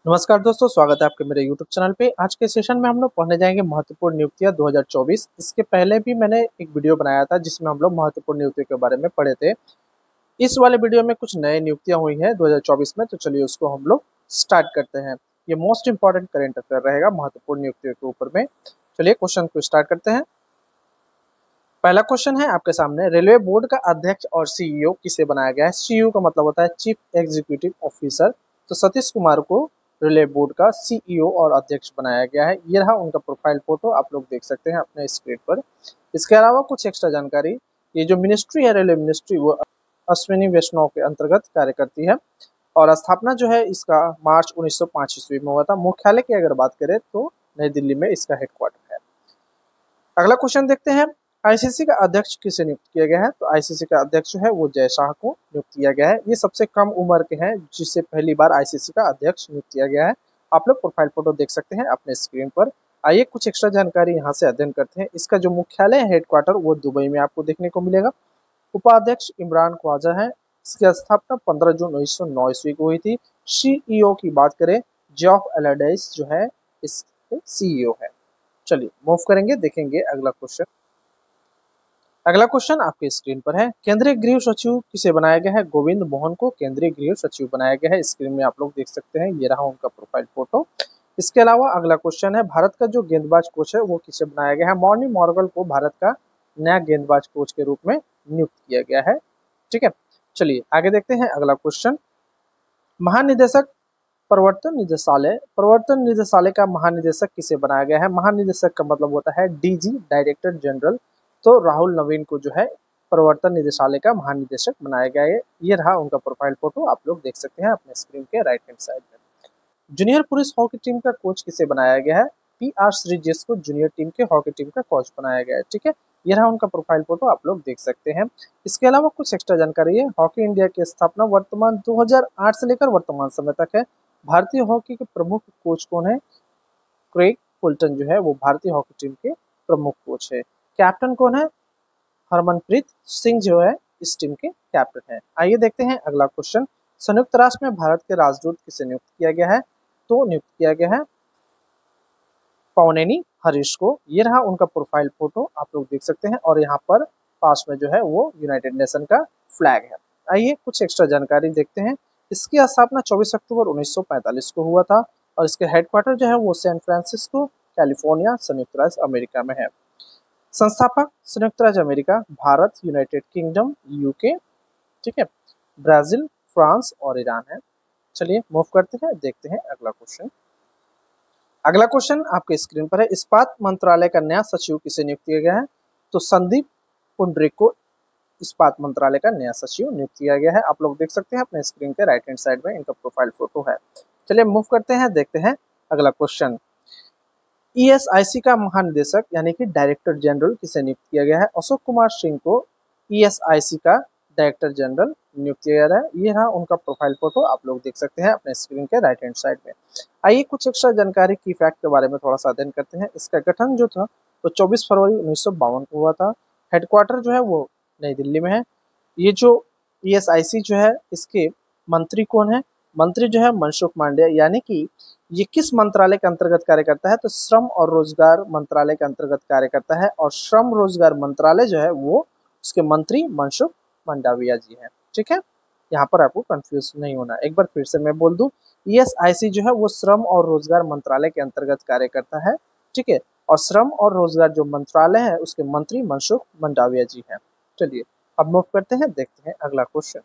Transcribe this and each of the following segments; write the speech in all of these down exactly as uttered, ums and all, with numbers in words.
नमस्कार दोस्तों, स्वागत है आपके मेरे यूट्यूब चैनल पे। आज के सेशन में हम लोग पढ़ने जाएंगे महत्वपूर्ण नियुक्तियां दो हज़ार चौबीस। इसके पहले भी मैंने एक वीडियो बनाया था जिसमें हम लोग महत्वपूर्ण नियुक्तियों के बारे में पढ़े थे। इस वाले वीडियो में कुछ नए नियुक्तियां हुई हैं दो हज़ार चौबीस में, तो चलिए उसको हम लोग स्टार्ट करते हैं। ये मोस्ट इंपॉर्टेंट करेंट अफेयर रहेगा महत्वपूर्ण नियुक्तियों के ऊपर में। चलिए क्वेश्चन को स्टार्ट करते हैं। पहला क्वेश्चन है आपके सामने, रेलवे बोर्ड का अध्यक्ष और सीईओ किसे बनाया गया है? सीईओ का मतलब होता है चीफ एग्जीक्यूटिव ऑफिसर। तो सतीश कुमार को रेलवे बोर्ड का सीईओ और अध्यक्ष बनाया गया है। ये रहा उनका प्रोफाइल फोटो, आप लोग देख सकते हैं अपने स्क्रीन पर। इसके अलावा कुछ एक्स्ट्रा जानकारी, ये जो मिनिस्ट्री है रेलवे मिनिस्ट्री, वो अश्विनी वैष्णव के अंतर्गत कार्य करती है और स्थापना जो है इसका मार्च उन्नीस सौ पाँच ईस्वी में हुआ था। मुख्यालय की अगर बात करें तो नई दिल्ली में इसका हेडक्वार्टर है। अगला क्वेश्चन देखते हैं, आईसीसी का अध्यक्ष किसे नियुक्त किया गया है? तो आईसीसी का अध्यक्ष जो है वो जय शाह को नियुक्त किया गया है। ये सबसे कम उम्र के हैं जिसे पहली बार आईसीसी का अध्यक्ष नियुक्त किया गया है। आप लोग प्रोफाइल फोटो देख सकते हैं अपने स्क्रीन पर। आइए कुछ एक्स्ट्रा जानकारी यहाँ से अध्ययन करते हैं। इसका जो मुख्यालय है हेडक्वार्टर वो दुबई में आपको देखने को मिलेगा। उपाध्यक्ष इमरान ख्वाजा है। इसकी स्थापना पंद्रह जून उन्नीस सौ नौ ईस्वी को हुई थी। सीईओ की बात करें, जॉफ एलाडाइस जो है इसके सीईओ है। चलिए मूव करेंगे, देखेंगे अगला क्वेश्चन। अगला क्वेश्चन आपके स्क्रीन पर है, केंद्रीय गृह सचिव किसे बनाया गया है? गोविंद मोहन को केंद्रीय गृह सचिव बनाया गया है। स्क्रीन में आप लोग देख सकते हैं, ये रहा उनका प्रोफाइल फोटो। इसके अलावा अगला क्वेश्चन है, भारत का जो गेंदबाज कोच है वो किसे बनाया गया है? मॉर्नी मॉर्गल को भारत का नया गेंदबाज कोच के रूप में नियुक्त किया गया है। ठीक है, चलिए आगे देखते हैं अगला क्वेश्चन। महानिदेशक प्रवर्तन निदेशालय, प्रवर्तन निदेशालय का महानिदेशक किसे बनाया गया है? महानिदेशक का मतलब होता है डीजी, डायरेक्टर जनरल। तो राहुल नवीन को जो है प्रवर्तन निदेशालय का महानिदेशक बनाया गया है। ये रहा उनका प्रोफाइल फोटो, आप लोग देख सकते हैं अपने स्क्रीन के राइट हैंड साइड में। जूनियर पुरुष हॉकी टीम का कोच किसे बनाया गया है? पी आर श्रीजेश को जूनियर टीम के हॉकी टीम का कोच बनाया गया है। ठीक है, ये रहा उनका प्रोफाइल फोटो, आप लोग देख सकते हैं। इसके अलावा कुछ एक्स्ट्रा जानकारी है, हॉकी इंडिया की स्थापना वर्तमान दो हज़ार आठ से लेकर वर्तमान समय तक है। भारतीय हॉकी के प्रमुख कोच कौन है? क्रेग फुलटन जो है वो भारतीय हॉकी टीम के प्रमुख कोच है। कैप्टन कौन है? हरमनप्रीत सिंह जो है इस टीम के कैप्टन है। आइए देखते हैं अगला क्वेश्चन। संयुक्त राष्ट्र में भारत के राजदूत किसे नियुक्त किया गया है? तो नियुक्त किया गया है पवनेनी हरीश को। ये रहा उनका प्रोफाइल फोटो, आप लोग देख सकते हैं और यहाँ पर पास में जो है वो यूनाइटेड नेशन का फ्लैग है। आइए कुछ एक्स्ट्रा जानकारी देखते हैं। इसकी स्थापना चौबीस अक्टूबर उन्नीस सौ पैंतालीस को हुआ था और इसके हेडक्वार्टर जो है वो सैन फ्रांसिस्को कैलिफोर्निया संयुक्त राज्य अमेरिका में है। संस्थापक संयुक्त राज्य America, Bharat, united kingdom, UK, ठीक है, ब्राजील, फ्रांस और ईरान है। चलिए मूव करते हैं, देखते हैं अगला क्वेश्चन। अगला क्वेश्चन आपके स्क्रीन पर है, इस्पात मंत्रालय का नया सचिव किसे नियुक्त किया गया है? तो संदीप पुंडरीक को इस्पात मंत्रालय का नया सचिव नियुक्त किया गया है। आप लोग देख सकते हैं अपने स्क्रीन के राइट हैंड साइड में इनका प्रोफाइल फोटो है। चलिए मूव करते हैं, देखते हैं अगला क्वेश्चन। ईएसआईसी का महानिदेशक यानी कि डायरेक्टर जनरल किसे नियुक्त किया गया है? अशोक कुमार सिंह को ईएसआईसी का डायरेक्टर जनरल नियुक्त किया गया है। ये रहा उनका प्रोफाइल फोटो, आप लोग देख सकते हैं अपने स्क्रीन के राइट हैंड साइड में। आइए कुछ एक्स्ट्रा जानकारी की फैक्ट के बारे में थोड़ा सा अध्ययन करते हैं। इसका गठन जो था वो चौबीस फरवरी उन्नीस सौ बावन को हुआ था। हेडक्वार्टर जो है वो नई दिल्ली में है। ये जो ईएसआईसी जो है इसके मंत्री कौन है? मंत्री जो है मनसुख मांडविया, यानी कि ये किस मंत्रालय के अंतर्गत कार्य करता है? तो श्रम और रोजगार मंत्रालय के अंतर्गत कार्य करता है और श्रम रोजगार मंत्रालय जो है वो उसके मंत्री मनसुख मांडविया जी हैं। ठीक है, यहाँ पर आपको कंफ्यूज नहीं होना। एक बार फिर से मैं बोल दूं, ईएसआईसी जो है वो श्रम और रोजगार मंत्रालय के अंतर्गत कार्य करता है। ठीक है, और श्रम और रोजगार जो मंत्रालय है उसके मंत्री मनसुख मांडविया जी हैं। चलिए अब मूव करते हैं, देखते हैं अगला क्वेश्चन।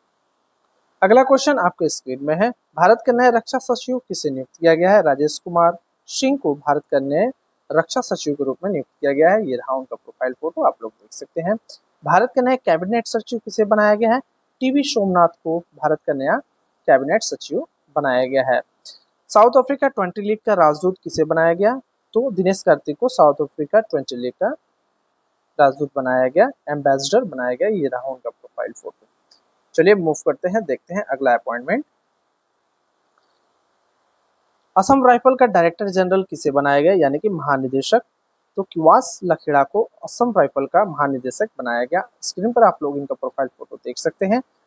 अगला क्वेश्चन आपके स्क्रीन में है, भारत के नए रक्षा सचिव किसे नियुक्त किया गया है? राजेश कुमार सिंह को भारत के नए रक्षा सचिव के रूप में नियुक्त किया गया है। ये रहा उनका प्रोफाइल फोटो, आप लोग देख सकते हैं। भारत के नए कैबिनेट सचिव किसे बनाया गया है? टीवी सोमनाथ को भारत का नया कैबिनेट सचिव बनाया गया है। साउथ अफ्रीका ट्वेंटी लीग का राजदूत किसे बनाया गया? तो दिनेश कार्तिक को साउथ अफ्रीका ट्वेंटी लीग का राजदूत बनाया गया, एम्बेसडर बनाया गया। ये रहा उनका प्रोफाइल फोटो। चलिए मूव करते हैं, देखते हैं अगला अपॉइंटमेंट। असम राइफल का डायरेक्टर जनरल किसे बनाया गया यानी कि महानिदेशक? तो किवास लखेड़ा को असम राइफल का महानिदेशक बनाया गया। स्क्रीन पर आप लोग इनका प्रोफाइल फोटो देख सकते हैं।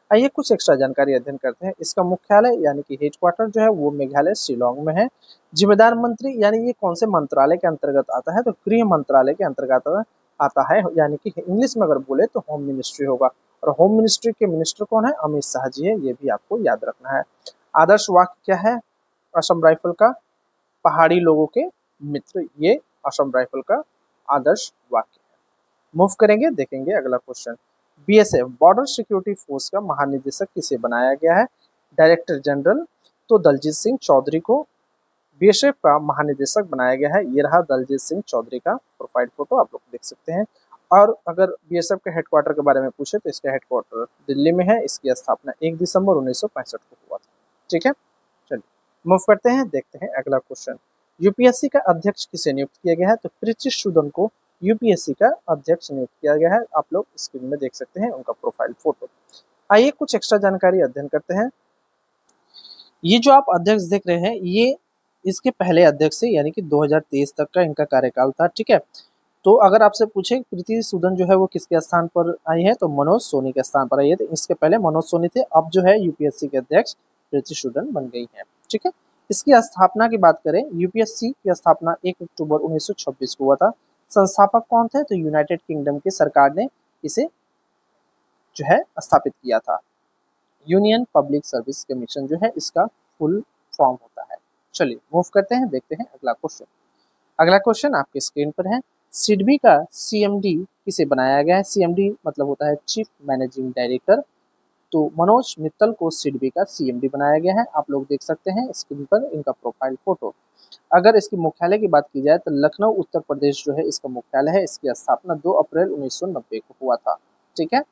आइए कुछ एक्स्ट्रा जानकारी अध्ययन करते हैं। इसका मुख्यालय यानी कि हेडक्वार्टर जो है वो मेघालय शिलोंग में है। जिम्मेदार मंत्री यानी ये कौन से मंत्रालय के अंतर्गत आता है, तो गृह मंत्रालय के अंतर्गत आता है, यानी कि इंग्लिश में अगर बोले तो होम मिनिस्ट्री होगा। और होम मिनिस्ट्री के मिनिस्टर कौन है, अमित शाह जी है, ये भी आपको याद रखना है। आदर्श वाक्य क्या है असम राइफल का, पहाड़ी लोगों के मित्र, ये असम राइफल का आदर्श वाक्य है। मूव करेंगे, देखेंगे अगला question. BSF border security force का महानिदेशक किसे बनाया गया है, डायरेक्टर जनरल तो दलजीत सिंह चौधरी को बीएसएफ का महानिदेशक बनाया गया है। ये रहा दलजीत सिंह चौधरी का प्रोफाइल फोटो, आप लोग देख सकते हैं। और अगर बीएसएफ के हेडक्वार्टर के बारे में पूछे तो इसका हेडक्वार्टर दिल्ली में है। इसकी स्थापना एक दिसंबर उन्नीस सौ पैंसठ को हुआ था। ठीक है, चलिए मूव करते हैं, देखते हैं अगला क्वेश्चन। यूपीएससी का अध्यक्ष किसे नियुक्त किया गया है, तो पृथ्वी सूदन को यूपीएससी का अध्यक्ष नियुक्त किया गया है। आप लोग स्क्रीन में देख सकते हैं उनका प्रोफाइल फोटो। आइए कुछ एक्स्ट्रा जानकारी अध्ययन करते हैं। ये जो आप अध्यक्ष देख रहे हैं, ये इसके पहले अध्यक्ष से यानी कि दो हज़ार तेईस तक का इनका कार्यकाल था। ठीक है, तो अगर आपसे पूछे प्रीति सूदन जो है वो किसके स्थान पर आई है, तो मनोज सोनी के स्थान पर आई है। तो इसके पहले मनोज सोनी थे, अब जो है यूपीएससी के अध्यक्ष प्रीति सूदन बन गई है। ठीक है, इसकी स्थापना की बात करें, यूपीएससी की स्थापना एक अक्टूबर उन्नीस सौ छब्बीस को हुआ था। संस्थापक कौन थे, तो यूनाइटेड किंगडम की सरकार ने इसे जो है स्थापित किया था। यूनियन पब्लिक सर्विस कमीशन जो है इसका फुल फॉर्म होता है। चलिए मूव करते हैं, देखते हैं अगला क्वेश्चन। अगला क्वेश्चन आपके स्क्रीन पर है। सिडबी का सीएमडी किसे बनाया गया है, सीएमडी मतलब होता है चीफ मैनेजिंग डायरेक्टर। तो मनोज मित्तल को सिडबी का सीएमडी बनाया गया है। आप लोग देख सकते हैं स्क्रीन पर इनका प्रोफाइल फोटो। अगर इसकी मुख्यालय की बात की जाए तो लखनऊ उत्तर प्रदेश जो है इसका मुख्यालय है। इसकी स्थापना दो अप्रैल उन्नीस सौ नब्बे को हुआ था। ठीक है,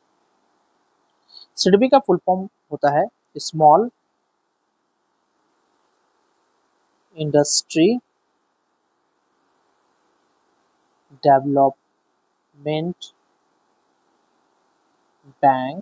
सिडबी का फुल फॉर्म होता है small industry development bank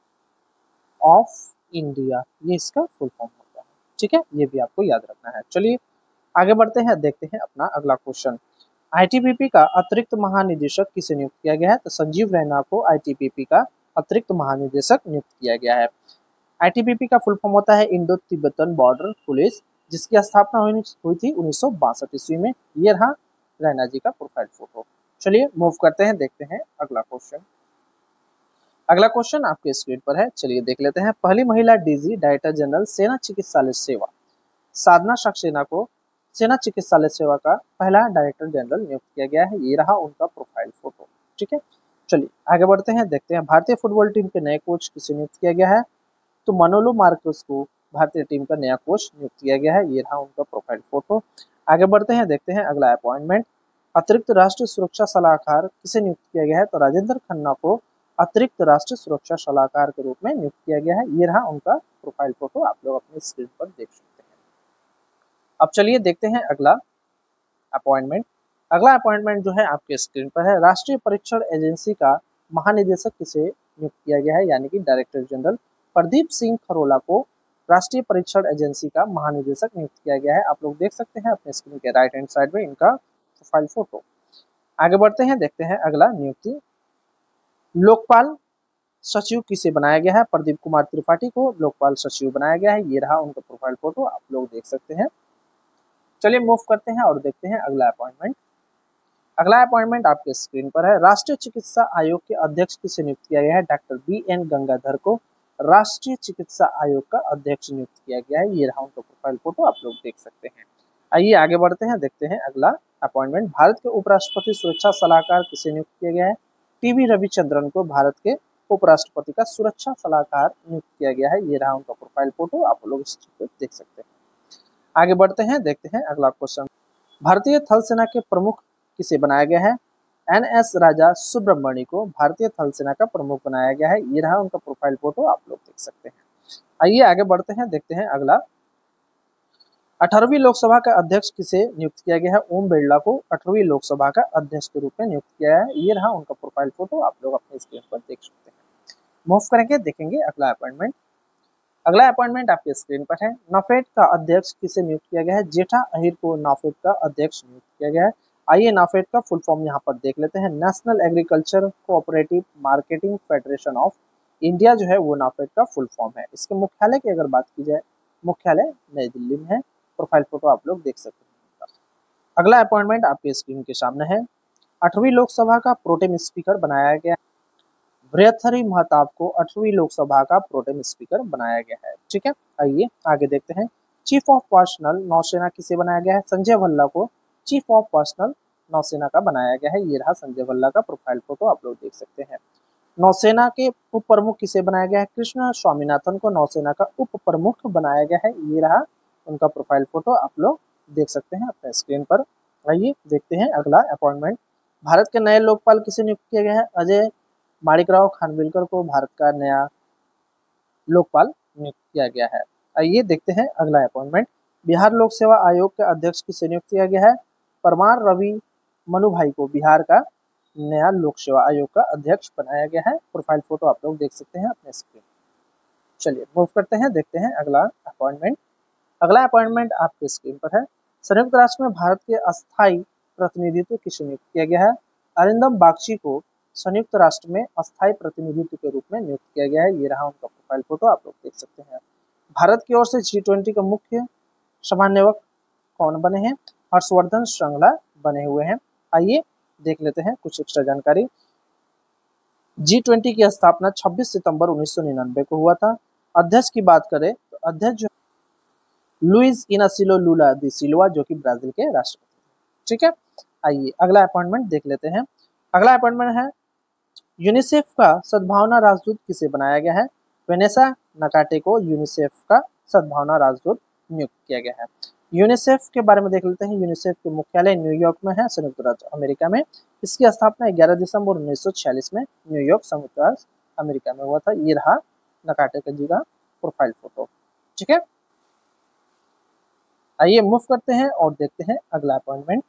of India, ये इसका फुल फॉर्म होता है। ठीक है, ये भी आपको याद रखना है। चलिए आगे बढ़ते हैं, देखते हैं अपना अगला क्वेश्चन। आईटीबीपी का अतिरिक्त महानिदेशक किसे नियुक्त किया गया है, तो संजीव रैना को आईटीबीपी का अतिरिक्त महानिदेशक नियुक्त किया गया है। आईटीबीपी का फुल फॉर्म होता है इंडो तिब्बतन बॉर्डर पुलिस, जिसकी स्थापना हुई थी उन्नीस सौ बासठ ईस्वी में। ये रहा रैना जी का प्रोफाइल फोटो। चलिए मूव करते हैं, देखते हैं अगला क्वेश्चन। अगला क्वेश्चन आपके स्क्रीन पर है, चलिए देख लेते हैं। पहली महिला डीजी डायरेक्टर जनरल सेना चिकित्सालय सेवा साधना सक्सेना को सेना चिकित्सालय सेवा का पहला डायरेक्टर जनरल नियुक्त किया गया है। ये रहा उनका प्रोफाइल फोटो। ठीक है, चलिए आगे बढ़ते हैं, देखते हैं। भारतीय फुटबॉल टीम के नए कोच किसे नियुक्त किया गया है, तो मनोलो मार्कोस को भारतीय टीम का नया कोच नियुक्त किया गया है। ये रहा उनका प्रोफाइल फोटो। आगे बढ़ते हैं, देखते हैं अगला अपॉइंटमेंट। अतिरिक्त राष्ट्रीय सुरक्षा सलाहकार किसे नियुक्त किया गया है, तो राजेंद्र खन्ना को अतिरिक्त राष्ट्रीय सुरक्षा सलाहकार के रूप में नियुक्त किया गया है। ये रहा उनका प्रोफाइल फोटो, आप लोग अपनी स्क्रीन पर देख सकते हैं। अब चलिए देखते हैं अगला अपॉइंटमेंट। अगला अपॉइंटमेंट जो है आपके स्क्रीन पर है। राष्ट्रीय परीक्षण एजेंसी का महानिदेशक किसे नियुक्त किया गया है, यानी कि डायरेक्टर जनरल प्रदीप सिंह खरोला को राष्ट्रीय परीक्षण एजेंसी का महानिदेशक नियुक्त किया गया है। आप लोग देख सकते हैं अपने स्क्रीन के राइट हैंड साइड में इनका प्रोफाइल फोटो। आगे बढ़ते हैं, देखते हैं अगला नियुक्ति। लोकपाल सचिव किसे बनाया गया है, प्रदीप कुमार त्रिपाठी को लोकपाल सचिव बनाया गया है। ये रहा उनका प्रोफाइल फोटो, आप लोग देख सकते हैं। चलिए मूव करते हैं और देखते हैं अगला अपॉइंटमेंट। अगला अपॉइंटमेंट आपके स्क्रीन पर है। राष्ट्रीय चिकित्सा आयोग के अध्यक्ष किसे नियुक्त किया गया है, डॉक्टर बी एन गंगाधर को राष्ट्रीय चिकित्सा आयोग का अध्यक्ष नियुक्त किया गया है। ये रहा उनका प्रोफाइल फोटो, आप लोग देख सकते हैं। आइए आगे बढ़ते हैं, देखते हैं अगला अपॉइंटमेंट। भारत के उपराष्ट्रपति सुरक्षा सलाहकार किसे नियुक्त किया गया है, टीवी रविचंद्रन को भारत के उपराष्ट्रपति का सुरक्षा सलाहकार नियुक्त किया गया है। ये रहा उनका प्रोफाइल फोटो, आप लोग इस चीज को देख सकते हैं। आगे बढ़ते हैं, देखते हैं अगला क्वेश्चन। भारतीय थल सेना के प्रमुख किसे बनाया गया है, एन एस राजा सुब्रमण्य को भारतीय थल सेना का प्रमुख बनाया गया है। ये रहा उनका प्रोफाइल फोटो, आप लोग देख सकते हैं। आइए आगे बढ़ते हैं, देखते हैं अगला। अठारहवीं लोकसभा का अध्यक्ष किसे नियुक्त किया गया है, ओम बिरला को अठारहवीं लोकसभा का अध्यक्ष के रूप में नियुक्त किया है। ये रहा उनका प्रोफाइल फोटो, आप लोग अपने स्क्रीन पर देख सकते हैं। मूव करेंगे, देखेंगे अगला अपॉइंटमेंट। अगला अपॉइंटमेंट आपके स्क्रीन पर है। नाफेड का अध्यक्ष किसे नियुक्त किया गया है, जेठा अहिर को नाफेड का अध्यक्ष नियुक्त किया गया है। आइए नाफेड का फुल फॉर्म यहाँ पर देख लेते हैं। National agriculture cooperative marketing federation of India जो है वो नाफेड का फुल फॉर्म है। इसके मुख्यालय की अगर बात की जाए, मुख्यालय नई दिल्ली में है। प्रोफाइल फोटो आप लोग देख सकते हैं। अगला अपॉइंटमेंट आपके स्क्रीन के सामने है। आठवीं लोकसभा का प्रोटेम स्पीकर बनाया गया। भर्तृहरि महताब को आठवीं लोकसभा का प्रोटेम स्पीकर बनाया गया है। ठीक है, आइए आगे देखते हैं। चीफ ऑफ पर्सनल नौसेना किसे बनाया गया है? संजय भल्ला को चीफ ऑफ पर्सनल नौसेना का बनाया गया है। ये रहा संजय भल्ला का प्रोफाइल फोटो, आप लोग देख सकते हैं। नौसेना के उप प्रमुख किसे बनाया गया है? कृष्ण स्वामीनाथन को नौसेना का उप प्रमुख बनाया गया है। ये रहा उनका प्रोफाइल फोटो, आप लोग देख सकते हैं अपने स्क्रीन पर। आइए देखते हैं अगला अपॉइंटमेंट। भारत के नए लोकपाल किसे नियुक्त किया गया है? अजय माणिकराव खानविलकर को भारत का नया लोकपाल नियुक्त किया गया है। आइए देखते हैं अगला अपॉइंटमेंट। बिहार लोक सेवा आयोग के अध्यक्ष किसे नियुक्त किया गया है? परमार रवि मनु भाई को बिहार का नया लोक सेवा आयोग का अध्यक्ष बनाया गया है। प्रोफाइल फोटो आप लोग देख सकते हैं अपने स्क्रीन। चलिए मूव करते हैं, देखते हैं अगला अपॉइंटमेंट। अगला अपॉइंटमेंट आपके स्क्रीन पर है। संयुक्त राष्ट्र में भारत के अस्थायी प्रतिनिधित्व किसे नियुक्त किया गया है? अरिंदम बागची को संयुक्त राष्ट्र में अस्थायी प्रतिनिधित्व के रूप में नियुक्त किया गया है। ये रहा उनका प्रोफाइल फोटो, आप लोग देख सकते हैं। भारत की ओर से जी ट्वेंटी का मुख्य समन्वयक कौन बने हैं? हर्षवर्धन श्रृंगला बने हुए हैं। आइए देख लेते हैं कुछ एक्स्ट्रा जानकारी। जी ट्वेंटी की स्थापना छब्बीस सितंबर उन्नीस सौ निन्यानवे को हुआ था। अध्यक्ष की बात करें तो अध्यक्ष जो लुइस इनासियो लुला दी सिल्वा, जो कि ब्राजील के राष्ट्रपति। ठीक है, आइए अगला अपॉइंटमेंट देख लेते हैं। अगला अपॉइंटमेंट है यूनिसेफ का सद्भावना राजदूत किसे बनाया गया है? वेनेसा नकाटे को यूनिसेफ का सद्भावना राजदूत नियुक्त किया गया है। यूनिसेफ के बारे में देख लेते हैं। यूनिसेफ के मुख्यालय न्यूयॉर्क में है, संयुक्त राज्य अमेरिका में। इसकी स्थापना ग्यारह दिसंबर उन्नीस सौ छियालीस में न्यूयॉर्क, संयुक्त राज्य अमेरिका में हुआ था। ये रहा नकाटे का जी का प्रोफाइल फोटो। ठीक है, आइए मूव करते हैं और देखते हैं अगला अपॉइंटमेंट।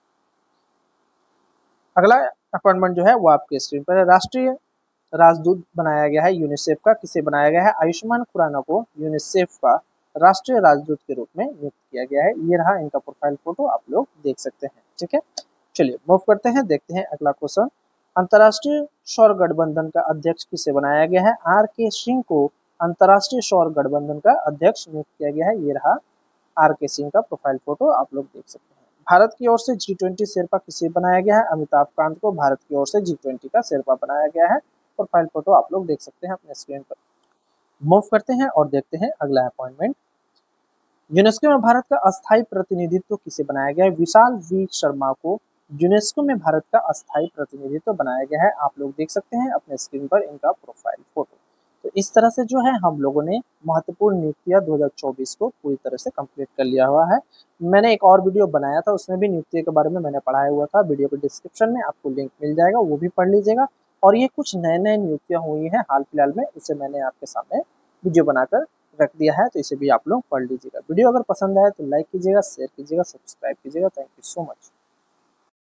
अगला अपॉइंटमेंट जो है वो आपके स्क्रीन पर है। राष्ट्रीय राजदूत बनाया गया है यूनिसेफ का, किसे बनाया गया है? आयुष्मान खुराना को यूनिसेफ का राष्ट्रीय राजदूत के रूप में नियुक्त किया गया है। ये रहा इनका प्रोफाइल फोटो, आप लोग देख सकते हैं। ठीक है, चलिए मूव करते हैं, देखते हैं अगला क्वेश्चन। अंतर्राष्ट्रीय सौर गठबंधन का अध्यक्ष किसे बनाया गया है? आर के सिंह को अंतर्राष्ट्रीय सौर गठबंधन का अध्यक्ष नियुक्त किया गया है। ये रहा आर के सिंह का प्रोफाइल फोटो, आप लोग देख सकते हैं। भारत की ओर से जी ट्वेंटी शेरपा किसे बनाया गया है? अमिताभ कांत को भारत की ओर से जी ट्वेंटी का शेरपा बनाया गया है। प्रोफाइल फोटो आप लोग देख सकते हैं अपने स्क्रीन पर। मूव करते हैं और देखते हैं अगला अपॉइंटमेंट। यूनेस्को में भारत का अस्थायी प्रतिनिधित्व किसे बनाया गया है? विशाल वी शर्मा को यूनेस्को में भारत का अस्थायी प्रतिनिधित्व बनाया गया है। आप लोग देख सकते हैं अपने स्क्रीन पर इनका प्रोफाइल फोटो। तो इस तरह से जो है हम लोगों ने महत्वपूर्ण नियुक्तियां दो हज़ार चौबीस को पूरी तरह से कंप्लीट कर लिया हुआ है। मैंने एक और वीडियो बनाया था, उसमें भी नियुक्तियों के बारे में मैंने पढ़ाया हुआ था। वीडियो के डिस्क्रिप्शन में आपको लिंक मिल जाएगा, वो भी पढ़ लीजिएगा। और ये कुछ नए नए नियुक्तियां हुई हैं हाल फिलहाल में, उसे मैंने आपके सामने वीडियो बनाकर रख दिया है, तो इसे भी आप लोग पढ़ लीजिएगा। वीडियो अगर पसंद आए तो लाइक कीजिएगा, शेयर कीजिएगा, सब्सक्राइब कीजिएगा। Thank you so much.